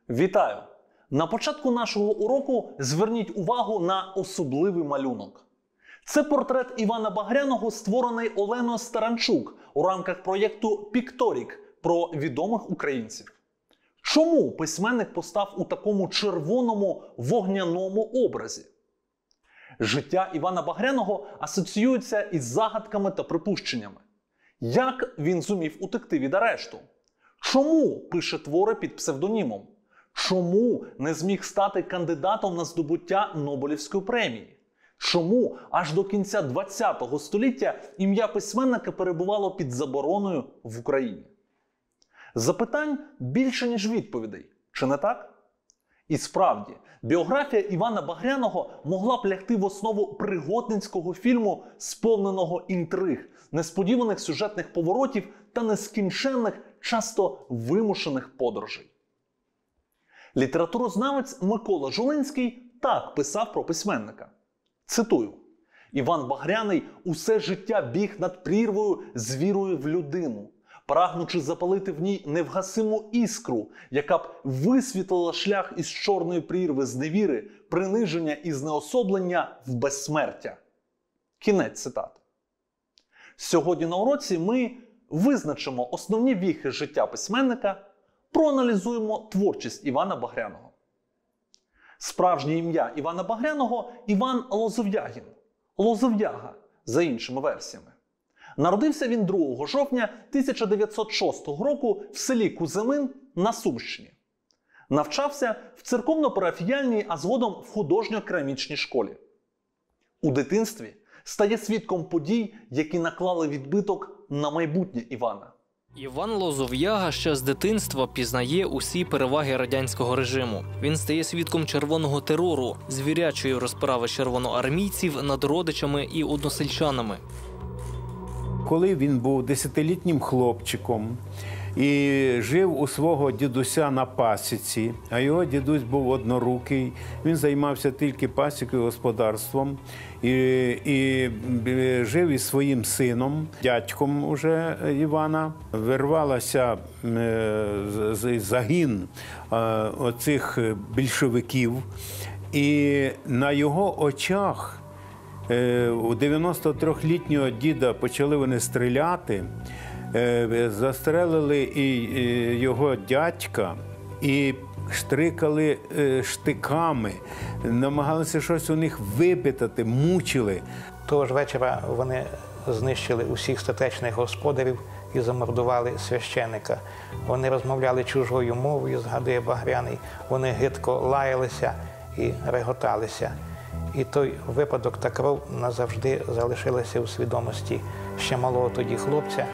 Вітаю! На початку нашого уроку зверніть увагу на особливий малюнок. Це портрет Івана Багряного, створений Оленою Старанчук у рамках проєкту «Пікторік» про відомих українців. Чому письменник постав у такому червоному вогняному образі? Життя Івана Багряного асоціюється із загадками та припущеннями. Як він зумів утекти від арешту? Чому пише твори під псевдонімом? Чому не зміг стати кандидатом на здобуття Нобелівської премії? Чому аж до кінця ХХ століття ім'я письменника перебувало під забороною в Україні? Запитань більше, ніж відповідей. Чи не так? І справді, біографія Івана Багряного могла б лягти в основу пригодницького фільму, сповненого інтриг, несподіваних сюжетних поворотів та нескінченних, часто вимушених подорожей. Літературознавець Микола Жулинський так писав про письменника. Цитую: «Іван Багряний усе життя біг над прірвою з вірою в людину, прагнучи запалити в ній невгасиму іскру, яка б висвітлила шлях із чорної прірви зневіри, приниження і знеособлення в безсмертя». Кінець цитати. Сьогодні на уроці ми визначимо основні віхи життя письменника, проаналізуємо творчість Івана Багряного. Справжнє ім'я Івана Багряного – Іван Лозов'ягін, Лозов'яга, за іншими версіями. Народився він 2 жовтня 1906 року в селі Куземин на Сумщині. Навчався в церковно-парафіяльній, а згодом в художньо-керамічній школі. У дитинстві стає свідком подій, які наклали відбиток на майбутнє Івана. Іван Лозов'яга ще з дитинства пізнає усі переваги радянського режиму. Він стає свідком червоного терору, звірячої розправи червоноармійців над родичами і односельчанами. Коли він був 10-літнім хлопчиком і жив у свого дідуся на пасіці, а його дідусь був однорукий, він займався тільки пасікою, господарством, і жив із своїм сином, дядьком уже Івана. Вирвалася загін оцих більшовиків, і на його очах у 93-літнього діда почали вони стріляти, застрелили і його дядька, і штрикали штиками, намагалися щось у них випитати, мучили. Того ж вечора вони знищили усіх статечних господарів і замордували священика. Вони розмовляли чужою мовою, згадує Багряний, вони гидко лаялися і реготалися. І той випадок та кров назавжди залишилися у свідомості ще малого тоді хлопця.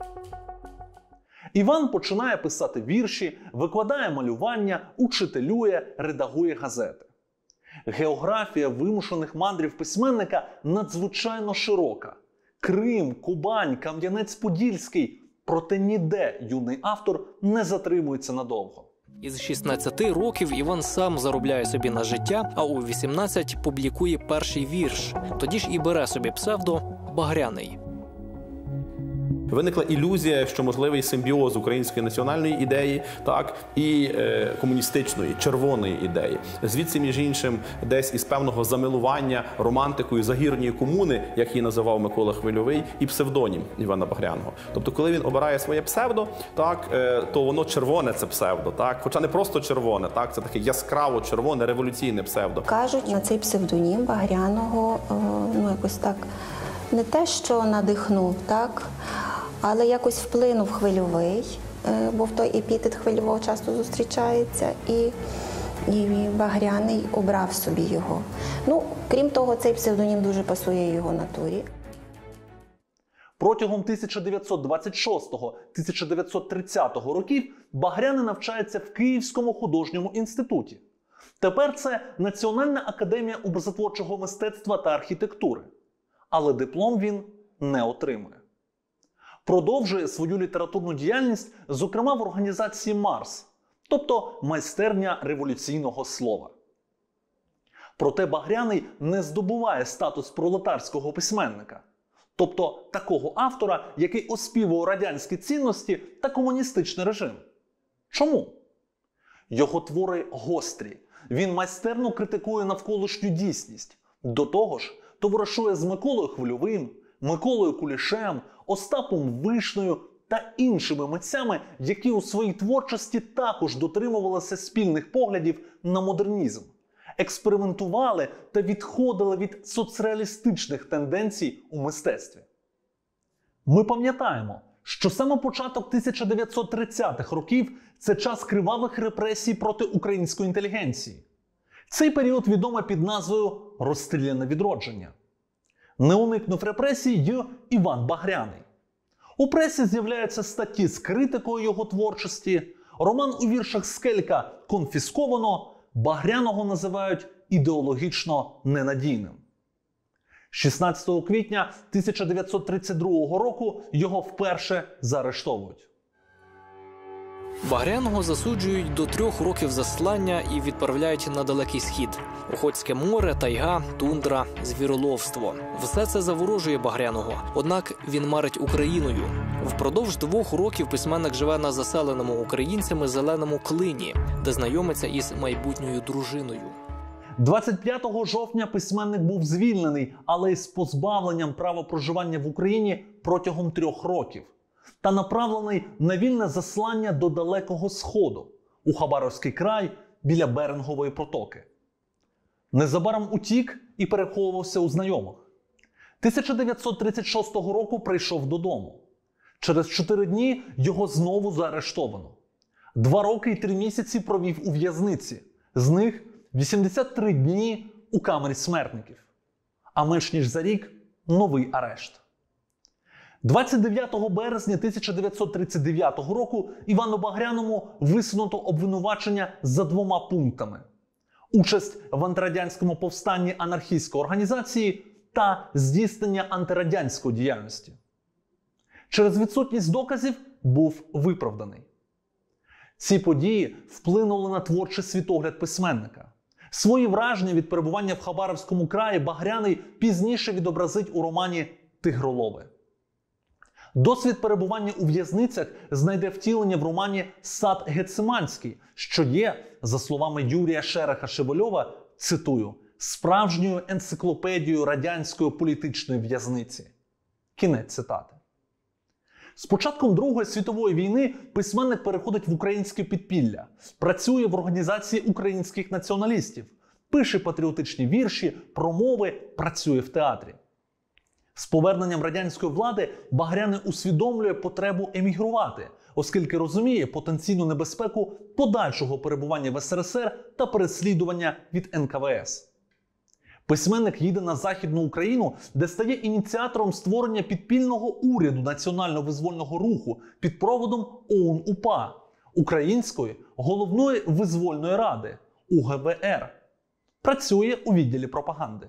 Іван починає писати вірші, викладає малювання, учителює, редагує газети. Географія вимушених мандрів письменника надзвичайно широка. Крим, Кубань, Кам'янець-Подільський. Проте ніде юний автор не затримується надовго. Із 16 років Іван сам заробляє собі на життя, а у 18 публікує перший вірш. Тоді ж і бере собі псевдо Багряний. Виникла ілюзія, що можливий симбіоз української національної ідеї, так, і комуністичної, червоної ідеї. Звідси, між іншим, десь із певного замилування романтикою загірньої комуни, як її називав Микола Хвильовий, і псевдонім Івана Багряного. Тобто, коли він обирає своє псевдо, так, то воно червоне це псевдо, так, хоча не просто червоне, так, це таке яскраво червоне революційне псевдо. Кажуть, на цей псевдонім Багряного, якось так, не те, що надихнув, так, але якось вплинув Хвильовий, бо в той епітет Хвильового часто зустрічається, і Багряний обрав собі його. Крім того, цей псевдонім дуже пасує його натурі. Протягом 1926-1930 років Багряний навчається в Київському художньому інституті. Тепер це Національна академія образотворчого мистецтва та архітектури. Але диплом він не отримує. Продовжує свою літературну діяльність, зокрема в організації «Марс», тобто майстерня революційного слова. Проте Багряний не здобуває статус пролетарського письменника, тобто такого автора, який оспівує радянські цінності та комуністичний режим. Чому? Його твори гострі. Він майстерно критикує навколишню дійсність. До того ж, товаришує з Миколою Хвильовим, Миколою Кулішем, Остапом Вишнею та іншими митцями, які у своїй творчості також дотримувалися спільних поглядів на модернізм, експериментували та відходили від соцреалістичних тенденцій у мистецтві. Ми пам'ятаємо, що саме початок 1930-х років – це час кривавих репресій проти української інтелігенції. Цей період відомий під назвою «Розстріляне відродження». Не уникнув репресій й Іван Багряний. У пресі з'являються статті з критикою його творчості, роман у віршах Скелька «Конфісковано», Багряного називають ідеологічно ненадійним. 16 квітня 1932 року його вперше заарештовують. Багряного засуджують до 3 років заслання і відправляють на Далекий Схід. Охотське море, тайга, тундра, звіроловство. Все це заворожує Багряного, однак він марить Україною. Впродовж 2 років письменник живе на заселеному українцями зеленому Клині, де знайомиться із майбутньою дружиною. 25 жовтня письменник був звільнений, але із позбавленням права проживання в Україні протягом 3 років. Та направлений на вільне заслання до Далекого Сходу, у Хабаровський край біля Берингової протоки. Незабаром утік і переховувався у знайомих. 1936 року прийшов додому. Через 4 дні його знову заарештовано. 2 роки і 3 місяці провів у в'язниці. З них 83 дні у камері смертників. А менш ніж за рік – новий арешт. 29 березня 1939 року Івану Багряному висунуто обвинувачення за 2 пунктами. Участь в антирадянському повстанні анархістської організації та здійснення антирадянської діяльності. Через відсутність доказів був виправданий. Ці події вплинули на творчий світогляд письменника. Свої враження від перебування в Хабаровському краї Багряний пізніше відобразить у романі «Тигролови». Досвід перебування у в'язницях знайде втілення в романі «Сад Гециманський», що є, за словами Юрія Шереха-Шевельова, цитую, «справжньою енциклопедією радянської політичної в'язниці». Кінець цитати. З початком Другої світової війни письменник переходить в українське підпілля, працює в організації українських націоналістів, пише патріотичні вірші, промови, працює в театрі. З поверненням радянської влади Багряний усвідомлює потребу емігрувати, оскільки розуміє потенційну небезпеку подальшого перебування в СРСР та переслідування від НКВС. Письменник їде на Західну Україну, де стає ініціатором створення підпільного уряду національно-визвольного руху під проводом ОУН-УПА – Української головної визвольної ради – УГВР. Працює у відділі пропаганди.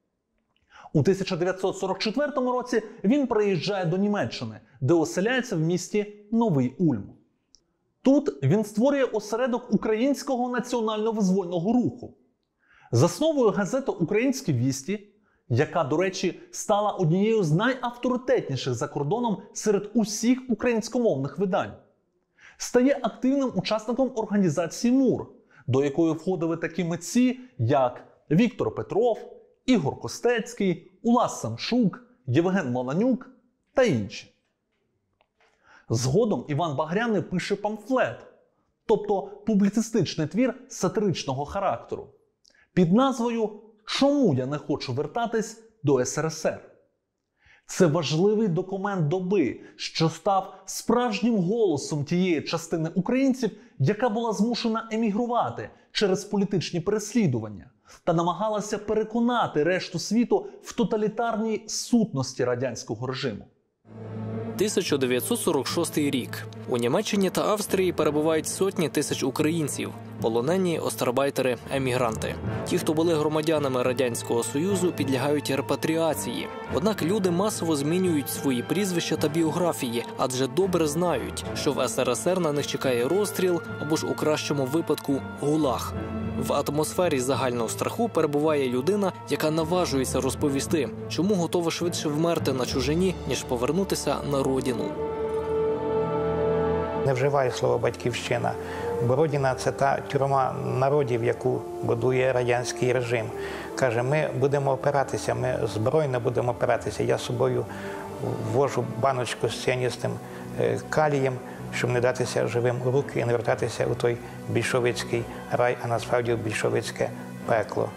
У 1944 році він приїжджає до Німеччини, де оселяється в місті Новий Ульм. Тут він створює осередок Українського національно-визвольного руху. Засновує газету «Українські вісті», яка, до речі, стала однією з найавторитетніших за кордоном серед усіх українськомовних видань. Стає активним учасником організації МУР, до якої входили такі митці, як Віктор Петров, Ігор Костецький, Улас Самшук, Євген Маланюк та інші. Згодом Іван Багряний пише памфлет, тобто публіцистичний твір сатиричного характеру, під назвою «Чому я не хочу вертатись до СРСР?». Це важливий документ доби, що став справжнім голосом тієї частини українців, яка була змушена емігрувати через політичні переслідування та намагалася переконати решту світу в тоталітарній сутності радянського режиму. 1946 рік. У Німеччині та Австрії перебувають сотні тисяч українців – полонені, остарбайтери, емігранти. Ті, хто були громадянами Радянського Союзу, підлягають репатріації. Однак люди масово змінюють свої прізвища та біографії, адже добре знають, що в СРСР на них чекає розстріл або ж у кращому випадку – ГУЛАГ. В атмосфері загального страху перебуває людина, яка наважується розповісти, чому готова швидше вмерти на чужині, ніж повернутися на родину. не вживає слово «батьківщина», бо Родина – це та тюрма народів, яку будує радянський режим. Каже, ми будемо опиратися, ми збройно будемо опиратися. Я з собою ввожу баночку з ціаністим калієм, щоб не датися живим у руки і не вертатися у той більшовицький рай, а насправді в більшовицьке пекло.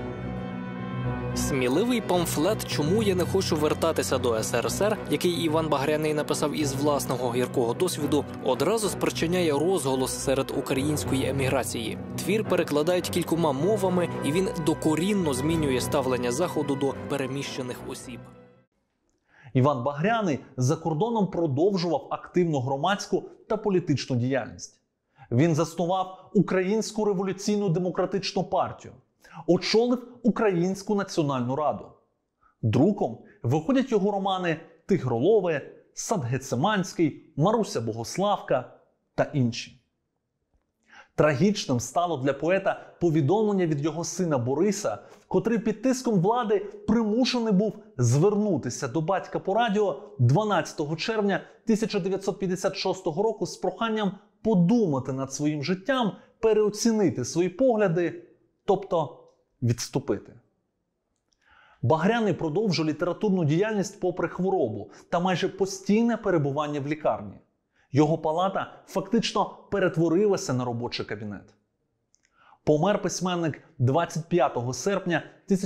Сміливий памфлет «Чому я не хочу вертатися до СРСР», який Іван Багряний написав із власного гіркого досвіду, одразу спричиняє розголос серед української еміграції. Твір перекладають кількома мовами, і він докорінно змінює ставлення Заходу до переміщених осіб. Іван Багряний за кордоном продовжував активну громадську та політичну діяльність. Він заснував Українську революційну демократичну партію, очолив Українську національну раду. Друком виходять його романи «Тигролове», «Сад Гециманський», «Маруся Богославка» та інші. Трагічним стало для поета повідомлення від його сина Бориса, котрий під тиском влади примушений був звернутися до батька по радіо 12 червня 1956 року з проханням подумати над своїм життям, переоцінити свої погляди, тобто відступити. Багряний продовжив літературну діяльність попри хворобу та майже постійне перебування в лікарні. Його палата фактично перетворилася на робочий кабінет. Помер письменник 25 серпня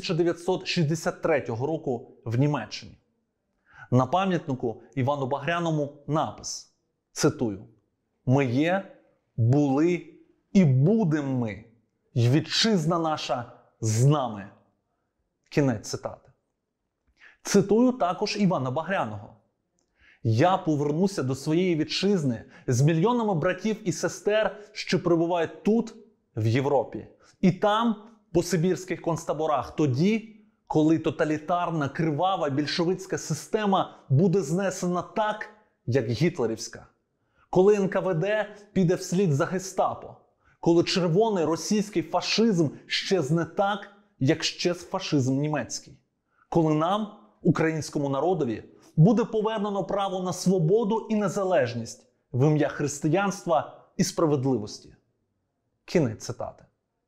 1963 року в Німеччині. На пам'ятнику Івану Багряному напис, цитую: «Ми є, були і будемо ми, й вітчизна наша з нами». Кінець цитати. Цитую також Івана Багряного. «Я повернуся до своєї вітчизни з мільйонами братів і сестер, що перебувають тут, в Європі. І там, по сибірських концтаборах, тоді, коли тоталітарна, кривава більшовицька система буде знесена так, як гітлерівська. Коли НКВД піде вслід за гестапо. Коли червоний російський фашизм щезне так, як щез фашизм німецький. Коли нам, українському народові, буде повернено право на свободу і незалежність в ім'я християнства і справедливості». Кінець цитати.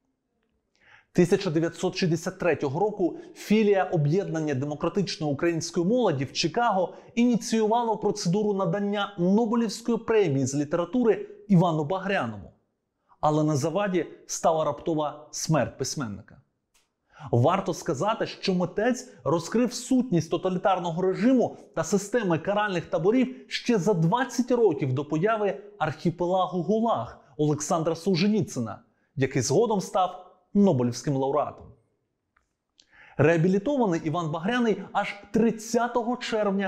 1963 року філія Об'єднання демократичної української молоді в Чикаго ініціювала процедуру надання Нобелівської премії з літератури Івану Багряному. Але на заваді стала раптова смерть письменника. Варто сказати, що митець розкрив сутність тоталітарного режиму та системи каральних таборів ще за 20 років до появи архіпелагу ГУЛАГ Олександра Солженіцина, який згодом став Нобелівським лауреатом. Реабілітований Іван Багряний аж 30 червня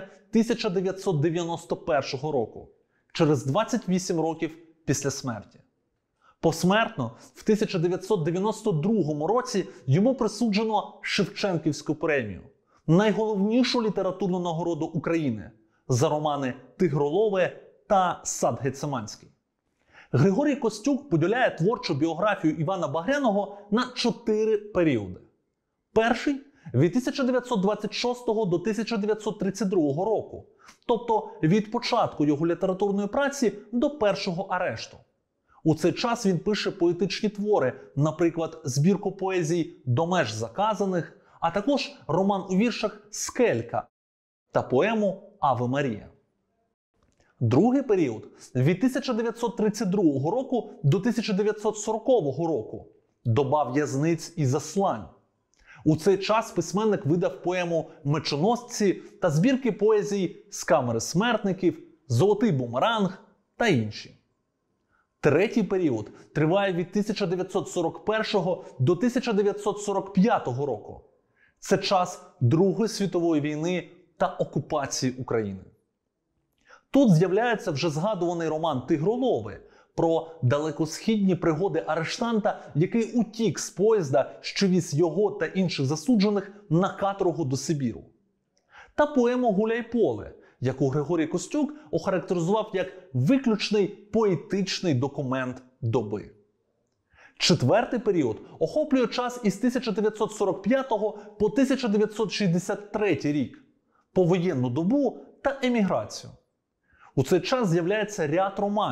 1991 року, через 28 років після смерті. Посмертно, в 1992 році йому присуджено Шевченківську премію – найголовнішу літературну нагороду України за романи «Тигролове» та «Сад Гециманський». Григорій Костюк поділяє творчу біографію Івана Багряного на 4 періоди. Перший – від 1926 до 1932 року, тобто від початку його літературної праці до першого арешту. У цей час він пише поетичні твори, наприклад, збірку поезій «До меж заказаних», а також роман у віршах «Скелька» та поему «Аве Марія». Другий період – від 1932 року до 1940 року – доба в'язниць і заслань. У цей час письменник видав поему «Мечоносці» та збірки поезій «З камери смертників», «Золотий бумеранг» та інші. Третій період триває від 1941 до 1945 року. Це час Другої світової війни та окупації України. Тут з'являється вже згадуваний роман «Тигролове» про далекосхідні пригоди арештанта, який утік з поїзда, що віз його та інших засуджених на каторгу до Сибіру. Та поема «Гуляй поле», яку Григорій Костюк охарактеризував як виключний поетичний документ доби. Четвертий період охоплює час із 1945 по 1963 рік, повоєнну добу та еміграцію. У цей час з'являється ряд романів,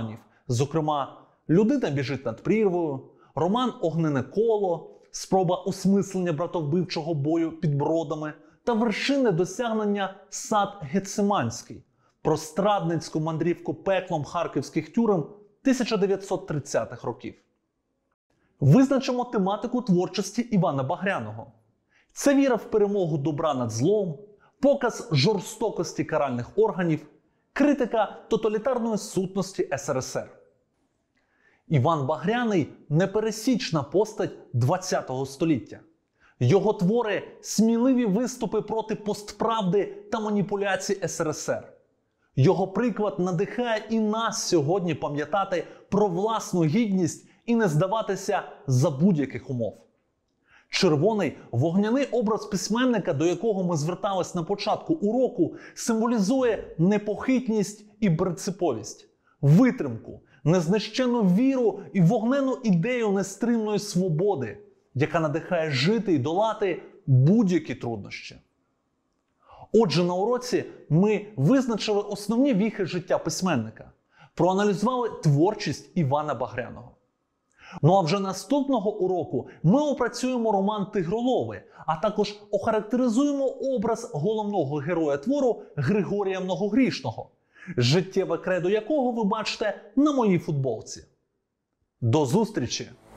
Зокрема, «Людина біжить над прірвою», роман «Огнене коло», спроба осмислення братовбивчого бою під Бродами та вершини досягнення «Сад Гециманський» про страдницьку мандрівку пеклом харківських тюрем 1930-х років. Визначимо тематику творчості Івана Багряного. Це віра в перемогу добра над злом, показ жорстокості каральних органів, критика тоталітарної сутності СРСР. Іван Багряний – непересічна постать ХХ століття. Його твори – сміливі виступи проти постправди та маніпуляцій СРСР. Його приклад надихає і нас сьогодні пам'ятати про власну гідність і не здаватися за будь-яких умов. Червоний вогняний образ письменника, до якого ми звертались на початку уроку, символізує непохитність і принциповість, витримку, незнищенну віру і вогнену ідею нестримної свободи, яка надихає жити і долати будь-які труднощі. Отже, на уроці ми визначили основні віхи життя письменника, проаналізували творчість Івана Багряного. Ну а вже наступного уроку ми опрацюємо роман «Тигролови», а також охарактеризуємо образ головного героя твору Григорія Многогрішного, життєве кредо якого ви бачите на моїй футболці. До зустрічі!